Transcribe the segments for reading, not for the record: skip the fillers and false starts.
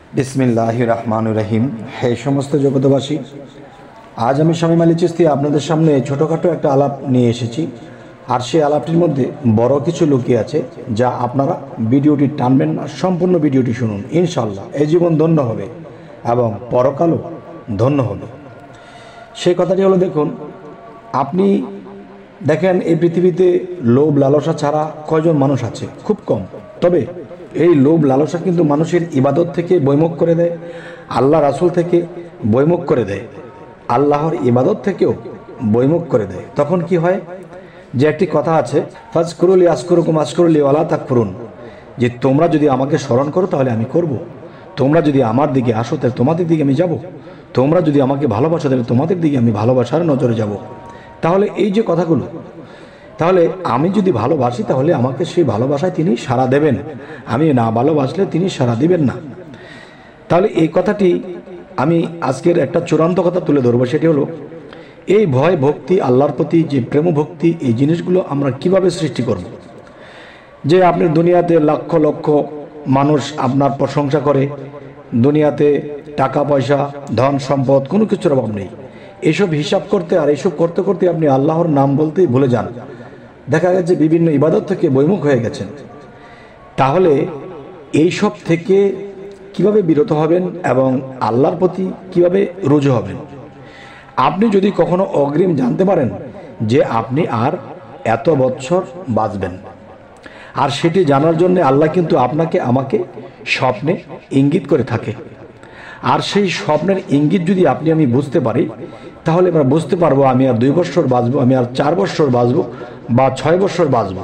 বিসমিল্লাহির রহমানির রহিম। হে সমস্ত জগতবাসী, আজ আমি শামীম আলী চিশতি আপনাদের সামনে ছোটোখাটো একটা আলাপ নিয়ে এসেছি। আর সেই আলাপটির মধ্যে বড় কিছু লুকিয়ে আছে, যা আপনারা ভিডিওটি টানবেন না, সম্পূর্ণ ভিডিওটি শুনুন। ইনশাল্লাহ এই জীবন ধন্য হবে এবং পরকালও ধন্য হবে। সেই কথাটি হলো, দেখুন, আপনি দেখেন এই পৃথিবীতে লোভ লালসা ছাড়া কয়জন মানুষ আছে? খুব কম। তবে এই লোভ লালসা কিন্তু মানুষের ইবাদত থেকে বৈমুখ করে দেয়, আল্লাহ রাসূল থেকে বৈমুখ করে দেয়, আল্লাহর ইবাদত থেকেও বৈমুখ করে দেয়। তখন কি হয়, যে একটি কথা আছে, ফাজকুরুলি আশকুরুকুম আশকুরুলি ওয়ালা তাকফুরুন, যে তোমরা যদি আমাকে স্মরণ করো তাহলে আমি করব, তোমরা যদি আমার দিকে আসো তাহলে তোমাদের দিকে আমি যাব, তোমরা যদি আমাকে ভালোবাসো তাহলে তোমাদের দিকে আমি ভালোবাসার নজরে যাব। তাহলে এই যে কথাগুলো, তাহলে আমি যদি ভালোবাসি তাহলে আমাকে সেই ভালোবাসায় তিনি সাড়া দেবেন, আমি না ভালোবাসলে তিনি সাড়া দিবেন না। তাহলে এই কথাটি আমি আজকের একটা চূড়ান্ত কথা তুলে ধরবো, সেটি হলো এই ভয় ভক্তি, আল্লাহর প্রতি যে প্রেম ভক্তি, এই জিনিসগুলো আমরা কিভাবে সৃষ্টি করব। যে আপনি দুনিয়াতে লক্ষ লক্ষ মানুষ আপনার প্রশংসা করে, দুনিয়াতে টাকা পয়সা ধন সম্পদ কোনো কিছুর অভাব নেই, এসব হিসাব করতে আর এসব করতে করতে আপনি আল্লাহর নাম বলতেই ভুলে যান, দেখা গেছে বিভিন্ন ইবাদত থেকে বৈমুখ হয়ে গেছেন। তাহলে এইসব থেকে কিভাবে বিরত হবেন এবং আল্লাহর প্রতি কিভাবে রুজু হবেন? আপনি যদি কখনো অগ্রিম জানতে পারেন যে আপনি আর এত বছর বাঁচবেন, আর সেটি জানার জন্য আল্লাহ কিন্তু আপনাকে আমাকে স্বপ্নে ইঙ্গিত করে থাকে, আর সেই স্বপ্নের ইঙ্গিত যদি আমি বুঝতে পারি, তাহলে আমরা বুঝতে পারবো আমি আর 2 বছর বাঁচবো, আমি আর 4 বছর বাঁচবো বা 6 বছর বাঁচবো।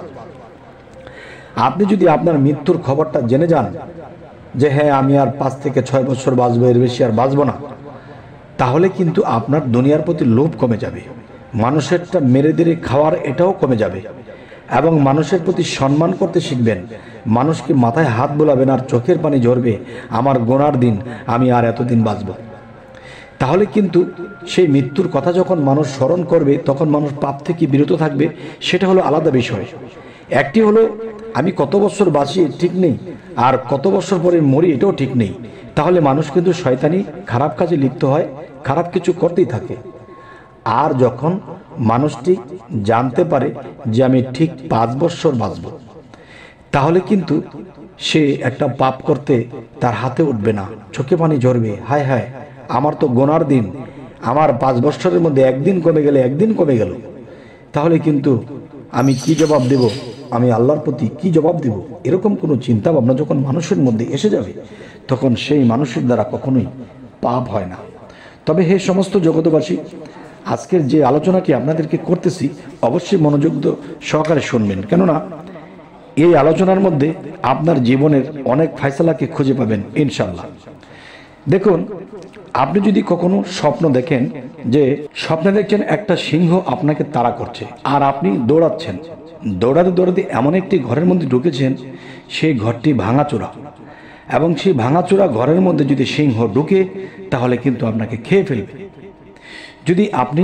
আপনি যদি আপনার মৃত্যুর খবরটা জেনে যান যে হ্যাঁ আমি আর 5 থেকে 6 বছর বাঁচবো, এর বেশি আর বাঁচবো না, তাহলে কিন্তু আপনার দুনিয়ার প্রতি লোভ কমে যাবে, মানুষেরটা মেরে দিয়ে খাওয়ার এটাও কমে যাবে, এবং মানুষের প্রতি সম্মান করতে শিখবেন। মানুষকে মাথায় হাত বোলাবেন আর চোখের পানি ঝরবে, আমার গোনার দিন, আমি আর এতদিন বাঁচব। তাহলে কিন্তু সেই মৃত্যুর কথা যখন মানুষ স্মরণ করবে, তখন মানুষ পাপ থেকে বিরত থাকবে। সেটা হলো আলাদা বিষয়। একটি হলো আমি কত বছর বাঁচি ঠিক নেই, আর কত বছর পরে মরি এটাও ঠিক নেই। তাহলে মানুষ কিন্তু শয়তানি খারাপ কাজে লিপ্ত হয়, খারাপ কিছু করতেই থাকে। আর যখন মানুষটি জানতে পারে যে আমি ঠিক 5 বছর বাঁচব, তাহলে কিন্তু সে একটা পাপ করতে তার হাতে উঠবে না, চোখে পানি ঝরবে, হায় হায় আমার তো গোনার দিন, আমার 5 বছরের মধ্যে একদিন কমে গেলে একদিন কমে গেল, তাহলে কিন্তু আমি কি জবাব দেব, আমি আল্লাহর প্রতি কি জবাব দেব? এরকম কোনো চিন্তা ভাবনা যখন মানুষের মধ্যে এসে যাবে, তখন সেই মানুষের দ্বারা কখনোই পাপ হয় না। তবে হে সমস্ত জগতবাসী, আজকের যে আলোচনাটি আপনাদেরকে করতেছি অবশ্যই মনোযোগ সহকারে শুনবেন, কেননা এই আলোচনার মধ্যে আপনার জীবনের অনেক ফয়সালাকে খুঁজে পাবেন ইনশাল্লাহ। দেখুন, আপনি যদি কখনো স্বপ্ন দেখেন, যে স্বপ্নে দেখছেন একটা সিংহ আপনাকে তাড়া করছে, আর আপনি দৌড়াচ্ছেন, দৌড়াতে দৌড়াতে এমন একটি ঘরের মধ্যে ঢুকেছেন, সেই ঘরটি ভাঙাচোরা, এবং সেই ভাঙাচোরা ঘরের মধ্যে যদি সিংহ ঢুকে, তাহলে কিন্তু আপনাকে খেয়ে ফেলবে। যদি আপনি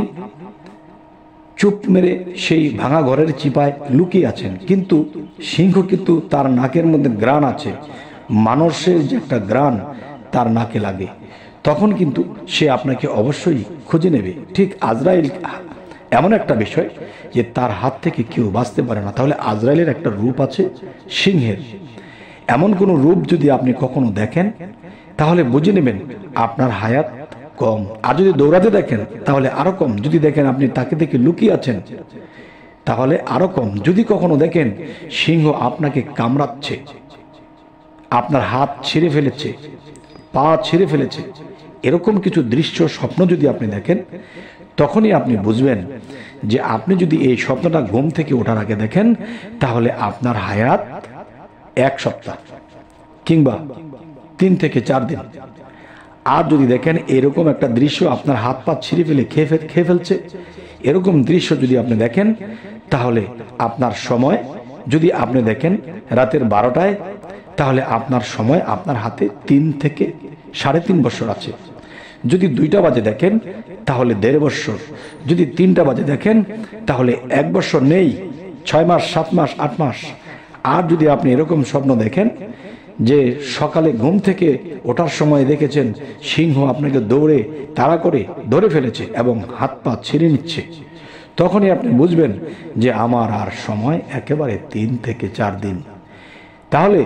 চুপ মেরে সেই ভাঙা ঘরের চিপায় লুকিয়ে আছেন, কিন্তু সিংহ কিন্তু তার নাকের মধ্যে গ্রাণ আছে, মানুষের যে একটা গ্রাণ তার নাকে লাগে, তখন কিন্তু সে আপনাকে অবশ্যই খুঁজে নেবে। ঠিক আজরাইল এমন একটা বিষয় যে তার হাত থেকে কেউ বাঁচতে পারে না। তাহলে আজরাইলের একটা রূপ আছে সিংহের, এমন কোনো রূপ যদি আপনি কখনো দেখেন, তাহলে বুঝে নেবেন আপনার হায়াত কম। আর যদি দৌড়াতে দেখেন তাহলে আরো কম। যদি দেখেন আপনি তাকে দেখে লুকিয়ে আছেন, তাহলে আরো কম। যদি কখনো দেখেন সিংহ আপনাকে কামড়াচ্ছে, আপনার হাত ছিঁড়ে ফেলেছে, পা ছিঁড়ে ফেলেছে, এরকম কিছু দৃশ্য স্বপ্ন যদি আপনি দেখেন, তখনই আপনি বুঝবেন যে আপনি যদি এই স্বপ্নটা ঘুম থেকে ওঠার আগে দেখেন, তাহলে আপনার হায়াত 1 সপ্তাহ কিংবা 3 থেকে 4 দিন। আর যদি দেখেন এরকম একটা দৃশ্য আপনার হাত পা ছিঁড়ে ফেলে খেয়ে ফেলছে, এরকম দৃশ্য যদি আপনি দেখেন, তাহলে আপনার সময়, যদি আপনি দেখেন রাতের 12টায়, তাহলে আপনার সময় আপনার হাতে 3 থেকে 3.5 বছর আছে। যদি 2টা বাজে দেখেন তাহলে 1.5 বছর, যদি 3টা বাজে দেখেন তাহলে 1 বছর নেই, 6 মাস 7 মাস 8 মাস। আর যদি আপনি এরকম স্বপ্ন দেখেন যে সকালে ঘুম থেকে ওঠার সময় দেখেছেন সিংহ আপনাকে দৌড়ে তাড়া করে ধরে ফেলেছে এবং হাত পা ছিঁড়ে নিচ্ছে, তখনই আপনি বুঝবেন যে আমার আর সময় একেবারে 3 থেকে 4 দিন। তাহলে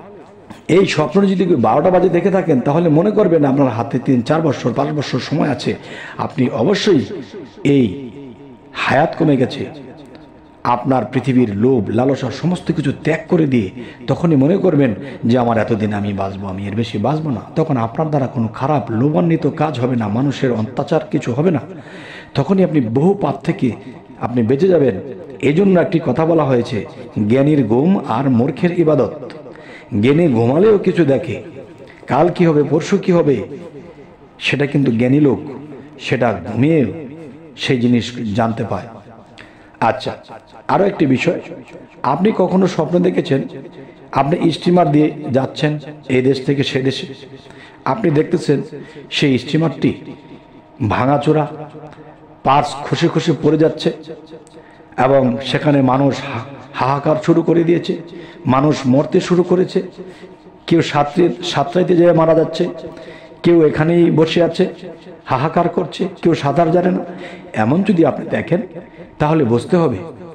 এই স্বপ্ন যদি 12টা বাজে দেখে থাকেন তাহলে মনে করবেন আপনার হাতে 3-4 বছর 5 বছর সময় আছে। আপনি অবশ্যই এই হায়াত কমে গেছে, আপনার পৃথিবীর লোভ লালসা সমস্ত কিছু ত্যাগ করে দিয়ে তখনই মনে করবেন যে আমার এতদিন আমি বাঁচবো, আমি এর বেশি বাঁচবো না। তখন আপনার দ্বারা কোনো খারাপ লোভান্বিত কাজ হবে না, মানুষের অত্যাচার কিছু হবে না, তখনই আপনি বহু পাপ থেকে আপনি বেঁচে যাবেন। এই জন্য একটি কথা বলা হয়েছে, জ্ঞানীর ঘুম আর মূর্খের ইবাদত। জ্ঞানী ঘুমালেও কিছু দেখে, কাল কি হবে পরশু কি হবে সেটা কিন্তু জ্ঞানী লোক সেটা ঘুমিয়ে সেই জিনিস জানতে পায়। আচ্ছা, আরও একটি বিষয়, আপনি কখনো স্বপ্ন দেখেছেন আপনি স্টিমার দিয়ে যাচ্ছেন এই দেশ থেকে সে দেশে, আপনি দেখতেছেন সেই স্টিমারটি ভাঙাচোরা, পার্স খসে খসে পড়ে যাচ্ছে এবং সেখানে মানুষ হাহাকার শুরু করে দিয়েছে, মানুষ মরতে শুরু করেছে, কেউ সাঁতরাইতে যেয়ে মারা যাচ্ছে, কেউ এখানেই বসে আছে হাহাকার করছে, কেউ সাঁতার জানে না। এমন যদি আপনি দেখেন তাহলে বুঝতে হবে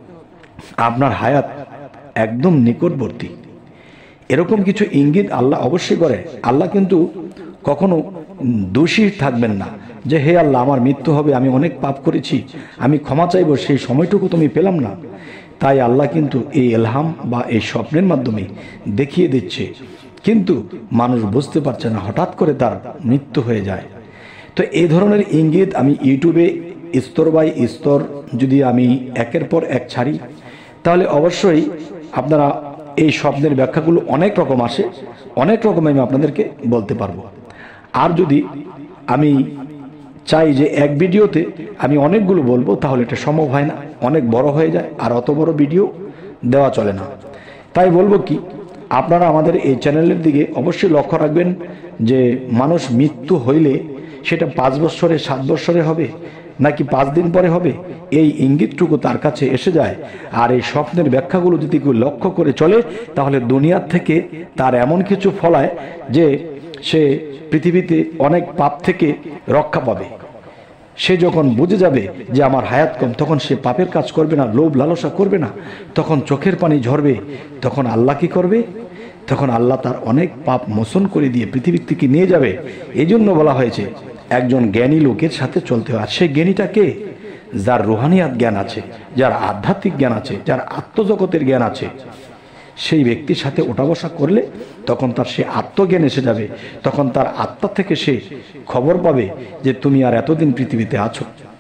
আপনার হায়াত একদম নিকটবর্তী। এরকম কিছু ইঙ্গিত আল্লাহ অবশ্যই করে। আল্লাহ কিন্তু কখনো দোষী থাকবেন না যে হে আল্লাহ আমার মৃত্যু হবে, আমি অনেক পাপ করেছি, আমি ক্ষমা চাইব, সেই সময়টুকু তুমি পেলাম না। তাই আল্লাহ কিন্তু এই ইলহাম বা এই স্বপ্নের মাধ্যমে দেখিয়ে দিচ্ছে, কিন্তু মানুষ বুঝতে পারছে না, হঠাৎ করে তার মৃত্যু হয়ে যায়। তো এই ধরনের ইঙ্গিত আমি ইউটিউবে স্তর বাই স্তর যদি আমি একের পর এক ছাড়ি তাহলে অবশ্যই আপনারা এই স্বপ্নের ব্যাখ্যাগুলো অনেক রকম আসে, অনেক রকম আমি আপনাদেরকে বলতে পারবো। আর যদি আমি চাই যে এক ভিডিওতে আমি অনেকগুলো বলবো তাহলে এটা সম্ভব হয় না, অনেক বড় হয়ে যায়, আর অত বড় ভিডিও দেওয়া চলে না। তাই বলবো কি, আপনারা আমাদের এই চ্যানেলের দিকে অবশ্যই লক্ষ্য রাখবেন যে মানুষ মৃত্যু হইলে সেটা 5 বছরে 7 বছরে হবে নাকি 5 দিন পরে হবে, এই ইঙ্গিতটুকু তার কাছে এসে যায়। আর এই স্বপ্নের ব্যাখ্যাগুলো যদি কেউ লক্ষ্য করে চলে তাহলে দুনিয়ার থেকে তার এমন কিছু ফলায় যে সে পৃথিবীতে অনেক পাপ থেকে রক্ষা পাবে। সে যখন বুঝে যাবে যে আমার হায়াত কম, তখন সে পাপের কাজ করবে না, লোভ লালসা করবে না, তখন চোখের পানি ঝরবে। তখন আল্লাহ কি করবে? তখন আল্লাহ তার অনেক পাপ মোচন করে দিয়ে পৃথিবীর থেকে নিয়ে যাবে। এই জন্য বলা হয়েছে একজন জ্ঞানী লোকের সাথে চলতে হয়। আর সেই জ্ঞানীটা কে? যার রুহানিয়াত জ্ঞান আছে, যার আধ্যাত্মিক জ্ঞান আছে, যার আত্মজগতের জ্ঞান আছে, সেই ব্যক্তির সাথে ওঠা বসা করলে তখন তার সে আত্মজ্ঞান এসে যাবে। তখন তার আত্মা থেকে সে খবর পাবে যে তুমি আর এতদিন পৃথিবীতে আছো।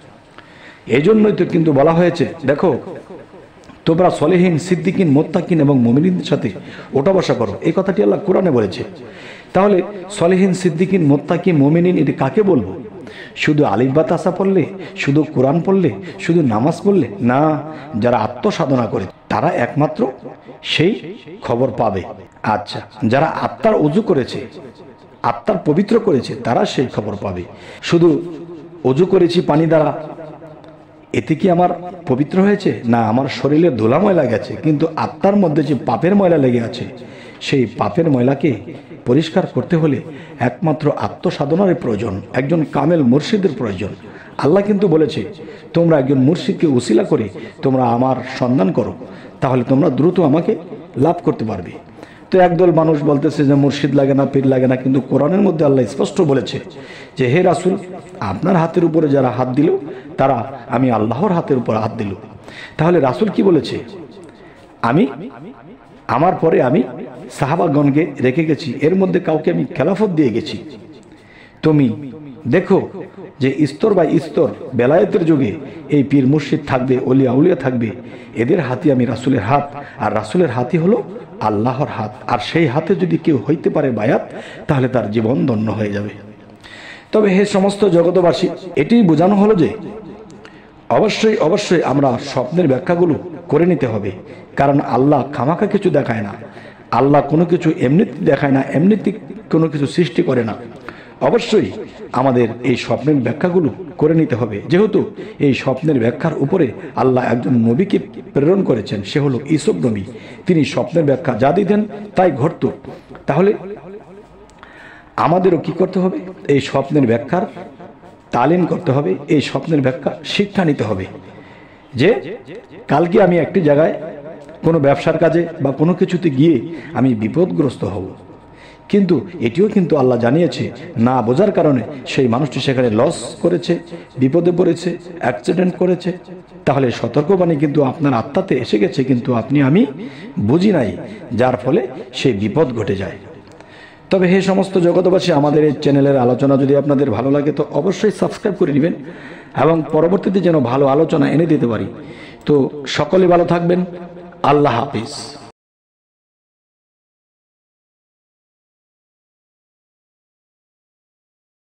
এই জন্যই তো কিন্তু বলা হয়েছে, দেখো তোমরা সলেহীন সিদ্দিকিন মুত্তাকিন এবং মুমিনদের সাথে ওঠা বসা করো, এই কথাটি আল্লাহ কোরআনে বলেছে। তাহলে সলেহীন সিদ্দিকিন মুত্তাকি মুমিনিন এটি কাকে বলবো? শুধু আলিফ বা তাসা পড়লে, শুধু কোরআন পড়লে, শুধু নামাজ পড়লে না, যারা আত্মসাধনা করে তারা একমাত্র সেই খবর পাবে। আচ্ছা, যারা আত্মার ওযু করেছে, আত্মার পবিত্র করেছে, তারা সেই খবর পাবে। শুধু ওযু করেছি পানি দ্বারা, এতে কি আমার পবিত্র হয়েছে? না, আমার শরীরে ধুলা ময়লা গেছে, কিন্তু আত্মার মধ্যে যে পাপের ময়লা লেগে আছে সেই পাপের ময়লাকে পরিষ্কার করতে হলে একমাত্র আত্মসাধনার প্রয়োজন, একজন কামেল মুর্শিদের প্রয়োজন। আল্লাহ কিন্তু বলেছে তোমরা একজন মুর্শিদকে উসিলা করে তোমরা আমার সন্ধান করো, তাহলে তোমরা দ্রুত আমাকে লাভ করতে পারবে। তো একদল মানুষ বলতেছে যে মুর্শিদ লাগে না, পীর লাগে না, কিন্তু কোরআনের মধ্যে আল্লাহ স্পষ্ট বলেছে যে হে রাসূল, আপনার হাতের উপরে যারা হাত দিল তারা আমি আল্লাহর হাতের উপর হাত দিল। তাহলে রাসূল কি বলেছে? আমার পরে আমি সাহাবাগণকে রেখে গেছি, এর মধ্যে কাউকে আমি খেলাফত দিয়ে গেছি। তুমি দেখো যে স্তর বাই স্তর বেলায়েতের যুগে এই পীর মুর্শিদ থাকবে, ওলিয়া উলিয়া থাকবে, এদের হাতে আমি রাসূলের হাত, আর রাসূলের হাতই হলো আল্লাহর হাত। আর সেই হাতে যদি কেউ হইতে পারে বায়াত, তাহলে তার জীবন ধন্য হয়ে যাবে। তবে হে সমস্ত জগতবাসী, এটি বোঝানো হলো যে অবশ্যই অবশ্যই আমরা স্বপ্নের ব্যাখ্যাগুলো করে নিতে হবে, কারণ আল্লাহ খামাখা কিছু দেখায় না, আল্লাহ কোনো কিছু এমনিতে দেখায় না, এমনিতে কোনো কিছু সৃষ্টি করে না। অবশ্যই আমাদের এই স্বপ্নের ব্যাখ্যাগুলো করে নিতে হবে, যেহেতু এই স্বপ্নের ব্যাখ্যার উপরে আল্লাহ একজন নবীকে প্রেরণ করেছেন, সে হলো ইউসুফ নবী। তিনি স্বপ্নের ব্যাখ্যা যা দিতেন তাই ঘটত। তাহলে আমাদেরও কি করতে হবে? এই স্বপ্নের ব্যাখ্যার তালিম করতে হবে, এই স্বপ্নের ব্যাখ্যা শিক্ষা নিতে হবে, যে কালকে আমি একটি জায়গায় কোনো ব্যবসার কাজে বা কোনো কিছুতে গিয়ে আমি বিপদগ্রস্ত হব, কিন্তু এটিও কিন্তু আল্লাহ জানিয়েছে, না বোঝার কারণে সেই মানুষটি সেখানে লস করেছে, বিপদে পড়েছে, অ্যাক্সিডেন্ট করেছে। তাহলে সতর্কবাণী কিন্তু আপনার আত্মাতে এসে গেছে, কিন্তু আমি বুঝি নাই, যার ফলে সেই বিপদ ঘটে যায়। তবে হে সমস্ত জগতবাসী, আমাদের এই চ্যানেলের আলোচনা যদি আপনাদের ভালো লাগে তো অবশ্যই সাবস্ক্রাইব করে নেবেন, এবং পরবর্তীতে যেন ভালো আলোচনা এনে দিতে পারি। তো সকলে ভালো থাকবেন। আল্লাহ হাফিজ।